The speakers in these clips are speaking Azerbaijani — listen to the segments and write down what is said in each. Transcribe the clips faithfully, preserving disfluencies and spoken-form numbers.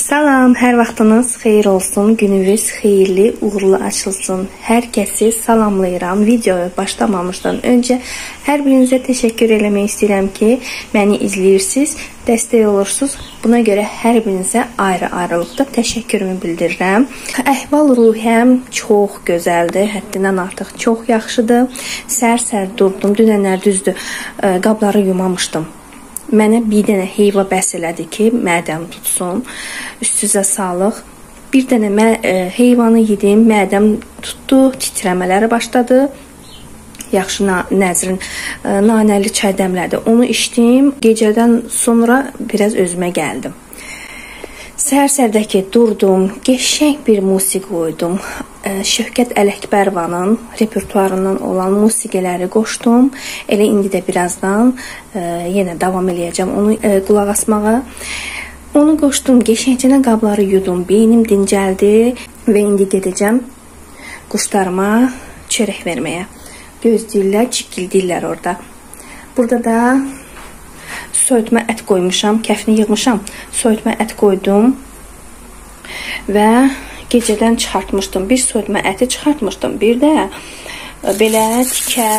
Salam, hər vaxtınız xeyir olsun, gününüz xeyirli, uğurlu açılsın. Hər kəsi salamlayıram. Videoya başlamamışdan öncə hər birinizə təşəkkür eləmək istəyirəm ki, məni izləyirsiniz, dəstək olursunuz. Buna görə hər birinizə ayrı-ayrılıqda təşəkkürümü bildirirəm. Əhval-ruhiyyəm çox gözəldir, həddindən artıq çox yaxşıdır. Sər-sər durdum, dünənlər düzdür, qabları yumamışdım. Mənə bir dənə heyva bəs elədi ki, mədəm tutsun, üstünüzə sağlıq. Bir dənə mə, e, heyvanı yedim, mədəm tutdu, titrəmələri başladı. Yaxşı Nəzrin e, nanəli çay dəmlədi, onu içdim. Gecədən sonra biraz özümə gəldim. Səhər-sərdəki durdum, qəşəng bir musiqi qoydum. Şövkət Ələkbərovanın repertuarından olan musiqiləri qoşdum. Elə indi də birazdan e, yenə davam eləyəcəm onu e, qulaq asmağa. Onu qoşdum, qəşəngcə qabları yudum, beynim dincəldi və indi gedəcəm quşlarıma çörək verməyə. Gözləyirlər, cikildiyirlər orada. Burada da soyutma ət qoymuşam, kəfini yığmışam, soyutma ət qoydum və gecədən çıxartmışdım. Bir soyutma əti çıxartmışdım, bir də belə tikə,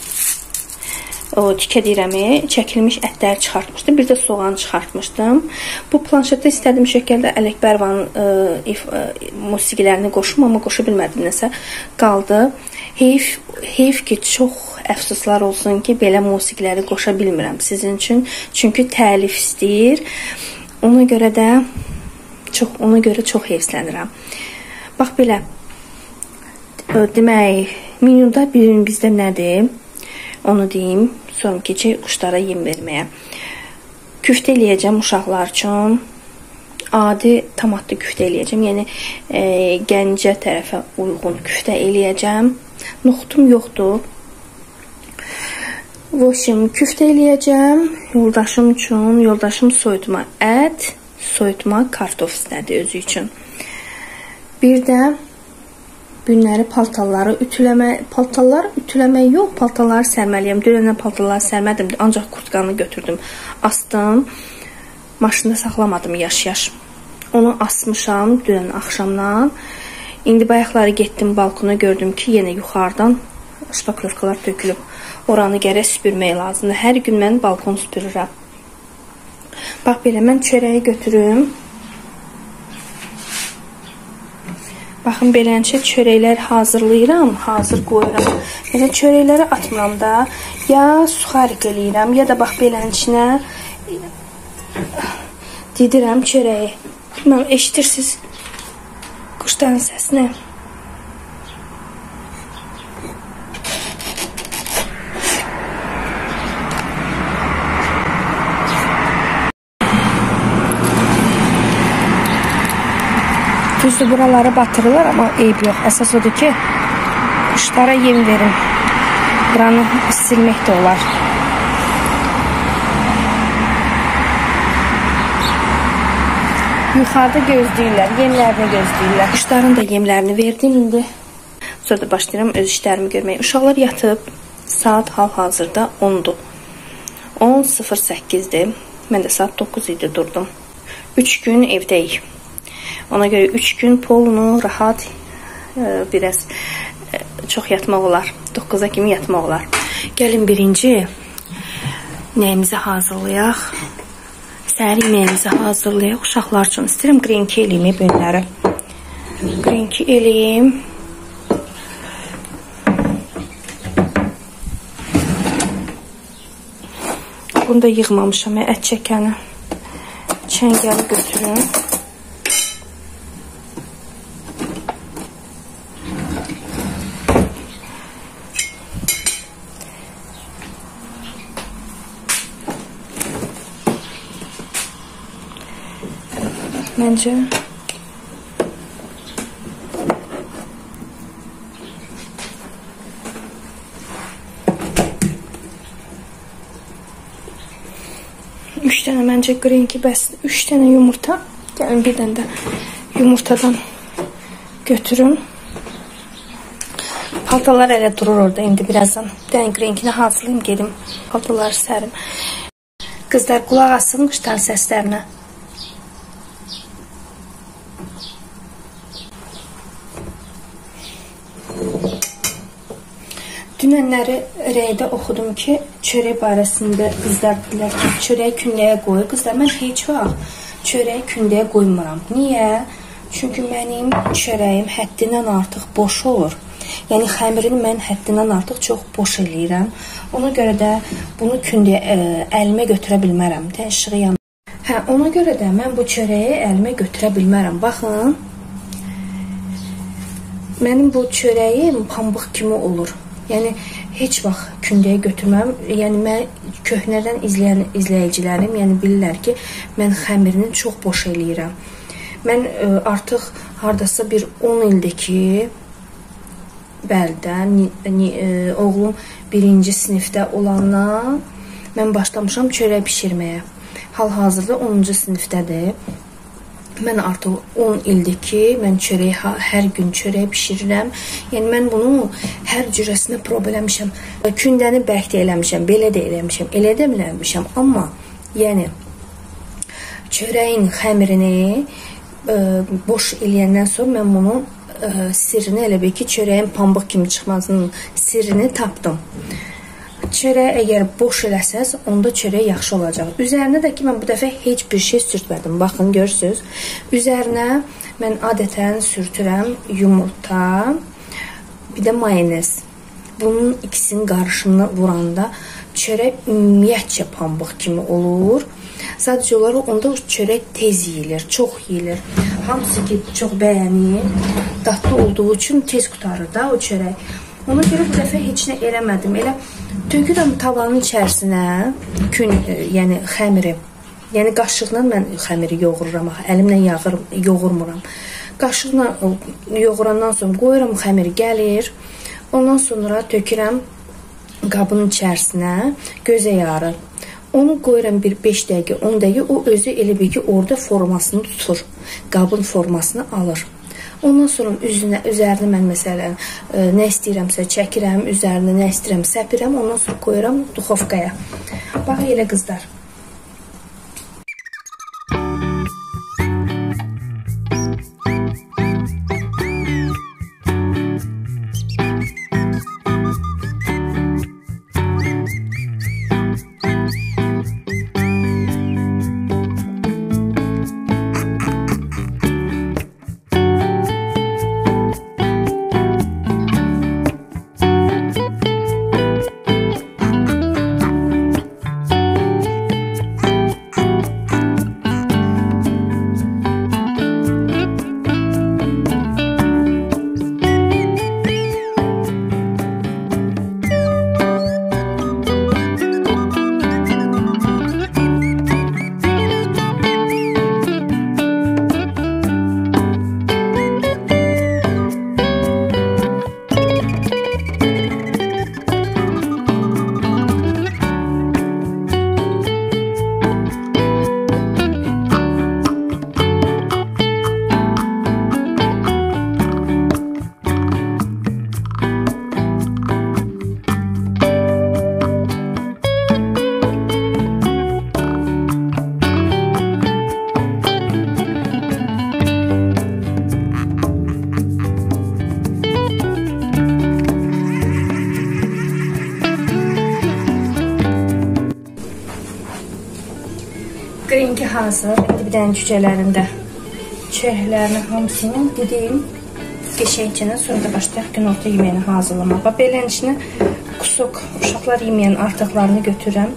o tikə deyirəmi, çəkilmiş ətləri çıxartmışdım, bir də soğan çıxartmışdım. Bu planşetdə istədiyim şəkildə Ələkbərovanın e, e, musiqilərini qoşum, amma qoşa bilmədim, nəsə qaldı. Heyf, heyf ki, çox əfsuslar olsun ki, belə musiqiləri qoşa bilmirəm sizin üçün. Çünki təlif istəyir. Ona görə də çox, ona görə çox heyfslənirəm. Bax belə, demək, menyuda bir gün bizdə nədir? Onu deyim, sonra keçək quşlara yem verməyə. Küftə eləyəcəm uşaqlar üçün. Adi tomatlı küftə eləyəcəm. Yəni, e, Gəncə tərəfə uyğun küftə eləyəcəm. Noxutum yoxdur. Voşim, küftə eləyəcəm. Yoldaşım üçün, yoldaşım soyutma ət, soyutma kartof istədi özü üçün. Bir də günləri paltarları ütüləmə, paltarları ütüləmək yox, paltarları sərməliyəm. Dünənə paltarları sərmədim, ancaq kurtkanı götürdüm, astım. Maşında saxlamadım yaş-yaş. Onu asmışam dünən axşamdan. İndi bayaqları getdim balkona, gördüm ki, yenə yuxarıdan şpaklovkalar tökülüb. Oranı gərək süpürmək lazımdır. Hər gün mən balkon süpürürəm. Bax belə, mən çörəyi götürüm. Baxın, beləncə çörəklər hazırlayıram, hazır qoyuram. Belə çörəkləri atmıram da, ya suxarik eləyirəm, ya da bax belənçinə didirəm çörəyi. Bilməm, eşitirsiniz quşların səsini. Düzdür, buraları batırırlar, amma eyb yox. Əsas odur ki, quşlara yem verin. Buranı silmək də olar. Yuxarıda gözləyirlər, yemlərini gözləyirlər. Quşların da yemlərini verdim indi. Sonra da başlayıram öz işlərimi görməyə. Uşaqlar yatıb, saat hal-hazırda ondur. on sıfır səkkizdir. Mən də saat doqquz idi durdum. üç gün evdəyik. Ona görə üç gün polunu rahat e, biraz e, çox yatmaq olar. doqquza kimi yatmaq olar. Gəlin birinci nəyimizi hazırlayaq. Səhər yeməyimizi hazırlayaq. Uşaqlar üçün istəyirəm qrenki eləyim bugünləri. Qrenki eləyim. Bunu da yığmamışam. Ət çəkəni. Çəngəli götürün. Məncə üç dənə məncə qrenki bəsdir. üç dənə yumurta. Gəlin bir dənə də yumurtadan götürün. Paltalar elə durur orada indi birazdan. Dən qrenkini hazırlayayım, gedim paltaları sərim. Qızlar qulaq asın quşların səslərinə. Dünənləri rəydə oxudum ki, çörək barəsində qızlar dedilər ki, çörəyi kündəyə qoy. Qızlar, mən heç vaxt çörəyi kündəyə qoymuram. Niyə? Çünki mənim çörəyim həddindən artıq boş olur. Yəni xəmirini mən həddindən artıq çox boş eləyirəm. Ona görə də bunu kündəyə ə, əlimə götürə bilmərəm. Təşriği yanı. Hə, ona görə də mən bu çörəyi əlimə götürə bilmərəm. Baxın. Mənim bu çörəyim pambıq kimi olur. Yəni heç vaxt kündəyə götürməm. Yəni mən köhnədən izləyən izləyicilərim, yəni bilirlər ki, mən xəmirini çox boş eləyirəm. Mən ə, artıq hardasa bir on ildir ki, bəldə oğlum birinci sinifdə olandan mən başlamışam çörək bişirməyə. Hal-hazırda onuncu sinifdədir. Mən artıq on ildir ki, mən çörək, hər gün çörək bişirirəm. Yəni, mən bunu hər cürəsinə prob eləmişəm. Kündəni bərk də eləmişəm, belə də eləmişəm, elə də eləmişəm. Amma, yəni, çörəyin xəmirini ə, boş eləyəndən sonra mən bunu ə, sirrini, elə bir ki, çörəyin pambıq kimi çıxmasının sirrini tapdım. Çörəyi əgər boş eləsəz, onda çörək yaxşı olacaq. Üzərinə də ki, mən bu dəfə heç bir şey sürtmədim. Baxın, görürsünüz. Üzərinə mən adətən sürtürəm yumurta, bir də mayonez. Bunun ikisinin qarışımını vuranda çörək ümumiyyətcə pambıq kimi olur. Sadəcə olaraq onda çörək tez yeyilir, çox yeyilir. Hamısı ki, çox bəyənir. Dadlı olduğu üçün tez qutarır da o çörək. Ona görə bu dəfə heç nə eləmədim. Elə tökürəm tavanın içərisinə, kün, yəni xəmiri. Yəni qaşıqla mən xəmiri yoğururam, əlimlə yağır, yoğurmuram. Qaşıqla yoğurandan sonra qoyuram, xəmiri gəlir. Ondan sonra tökürəm qabın içərisinə, gözə yarı. Onu qoyuram bir beş dəqiqə, on dəqiqə, o özü elə bir ki, orada formasını tutur. Qabın formasını alır. Ondan sonra üzünə, üzərinə mən məsələn ə, nə istəyirəmsə çəkirəm, üzərinə nə istəyirəm səpirəm, ondan sonra qoyuram duxovkaya. Bax elə qızlar. Qrinki hazır. İndi bir dənə cücələrində çörəklərinin hamısını dideyim. Qəşəngcə sonra da başlayaq günorta yeməyini hazırlamağa. Beləncə kusok uşaqlar yeməyən artıqlarını götürürəm.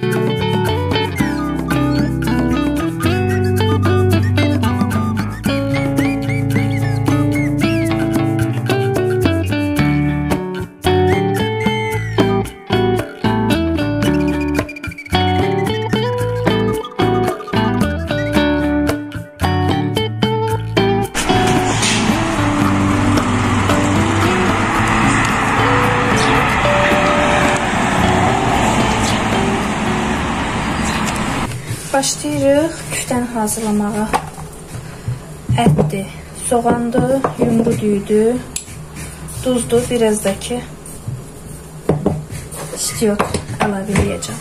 Başlayırıq küftəni hazırlamağa. Ətdir, soğandır, yumru düydü, duzdur, biraz da ki istiyot əlavə edəcəm.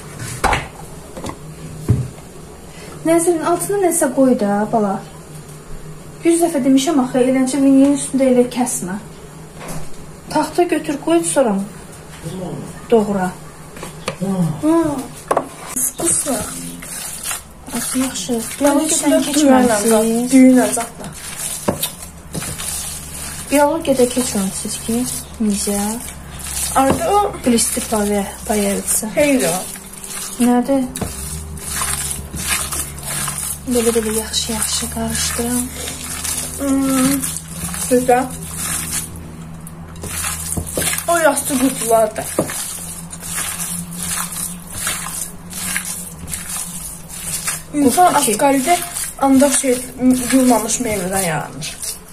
Nəzrin altına nəsə qoy da, bala. yüz dəfə demişəm axı, eləncə vinyenin üstündə elə kəsmə. Taxta götür, qoy, sonra Doğra. Vkusno. Yaxşı. Biologiyada keçməlisiniz. Düyünlə zatla. Biologiyada keçməlisiniz ki, necə? Arada o Glisti появится. Heyli o. Nədir? Belə-belə yaxşı-yaxşı qarışdıram. Hmm, güzel. O yastı qutularda. İnsan asgaridə ancaq şey, yulmamış meyvədən yaranır.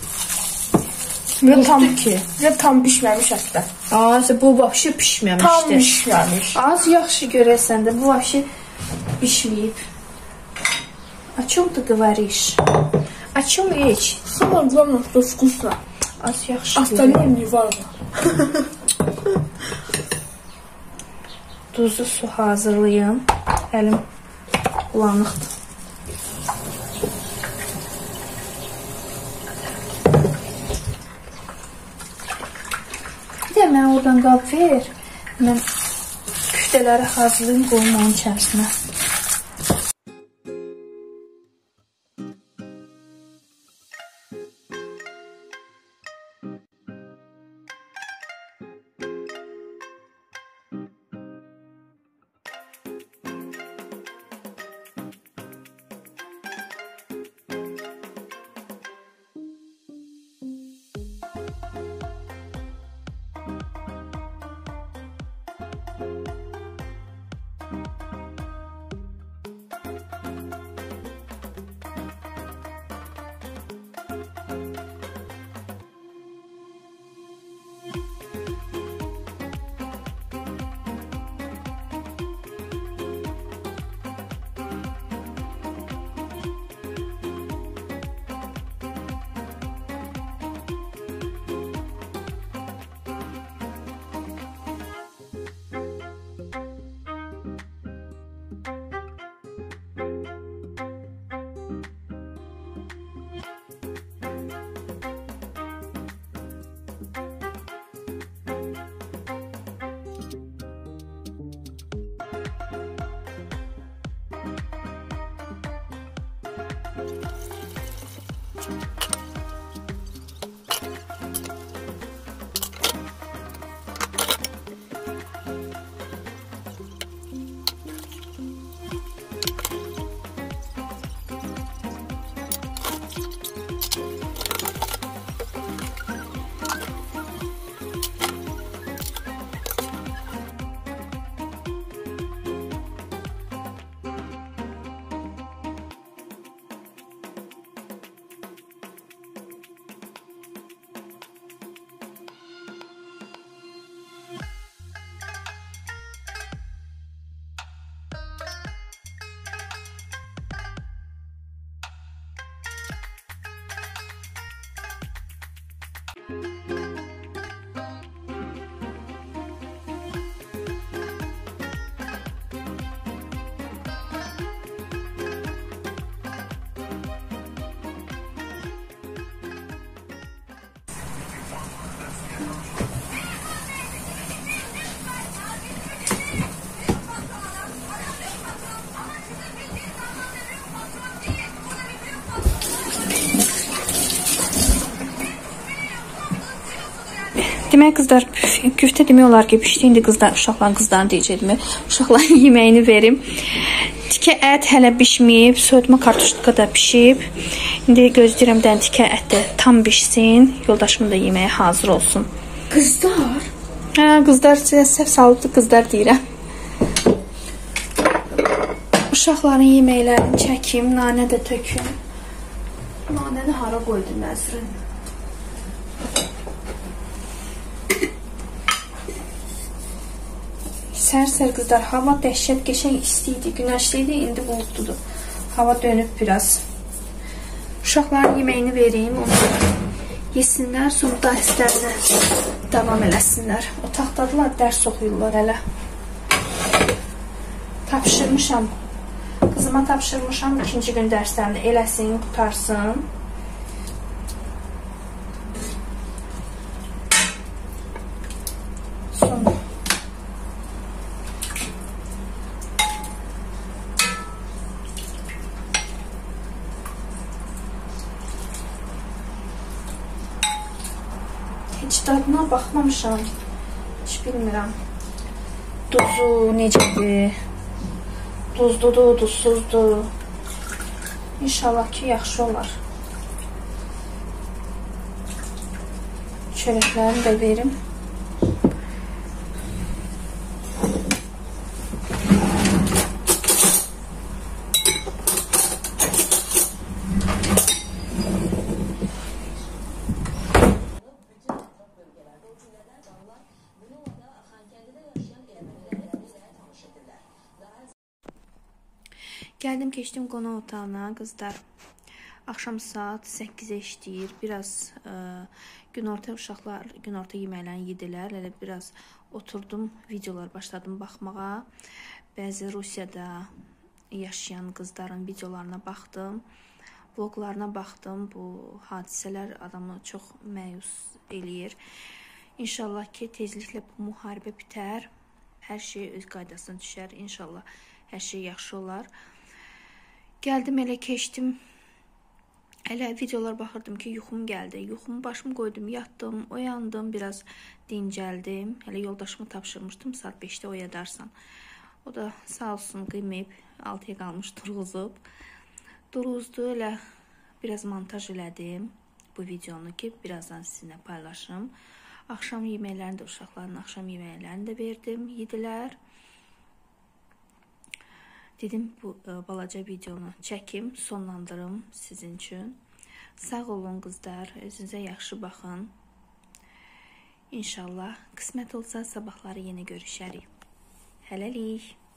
Və tam, ki. və tam pişməmiş hətta. Aa, bu vəbşi pişməmişdir. Tam pişməmiş. Az yaxşı görəsən də bu vəbşi pişməyib. О чем ты говоришь? О чем речь? Самое главное, что вкусно. Az yaxşı. Остальное не важно. Duzlu su hazırlayım. Əlim bulanıqdır. Bir də mənə oradan qab ver. Mən küftələri hazırlayım, qoyum onun içərisinə. Demək qızlar, küftə demək olar ki, pişdi. İndi qızlar, uşaqların qızlarını deyəcəkdim. Uşaqların yeməyini verim. Tikə ət hələ pişməyib, soyutma kartuşka da pişib. İndi gözləyirəm dən tikə ət də tam pişsin. Yoldaşımın da yeməyə hazır olsun. Qızlar? Hə, qızlar səhv salıbdı, qızlar deyirəm. Uşaqların yeməklərini çəkim, nanə də töküm. Nanəni hara qoydum Nəzrin? Sər-sər qızlar, hava dəhşət qəşəng isti idi, günəşli idi, indi buludludur. Hava dönüb biraz. Uşaqların yeməyini vereyim, onu yesinlər, sonra dərslərinə davam eləsinlər. Otaqdadılar, dərs oxuyurlar hələ. Tapşırmışam, qızıma tapşırmışam, ikinci gün dərslərini eləsin, qutarsın. Sonra Heç dadına baxmamışam. Heç bilmirəm. Duzu necədir? Duzludur, duzsuzdur. İnşallah ki, yaxşı olar. Çörəklərimi də verim. Gəldim, keçdim qonaq otağına, qızlar. Axşam saat səkkizə işləyir. Biraz ə, günorta uşaqlar günorta yeməklərini yedilər. Elə biraz oturdum, videolar başladım baxmağa. Bəzi Rusiyada yaşayan qızların videolarına baxdım. Vloqlarına baxdım. Bu hadisələr adamı çox məyus eləyir. İnşallah ki, tezliklə bu müharibə bitər. Hər şey öz qaydasına düşər. İnşallah hər şey yaxşı olar. Gəldim, elə keçdim. Elə videolar baxırdım ki, yuxum gəldi. Yuxumu başımı qoydum, yatdım, oyandım, biraz dincəldim. Hələ yoldaşımı tapşırmışdım, saat beşdə oyadarsan. O da sağ olsun qıymayıb, altıya qalmış durğuzub. Durğuzdu, elə biraz montaj elədim bu videonu ki, birazdan sizinlə paylaşım. Axşam yeməklərini də, uşaqların axşam yeməklərini də verdim, yedilər. Dedim, bu balaca videonu çəkim, sonlandırım sizin üçün. Sağ olun qızlar, özünüzə yaxşı baxın. İnşallah qismət olsa sabahları yenə görüşərik. Hələlik.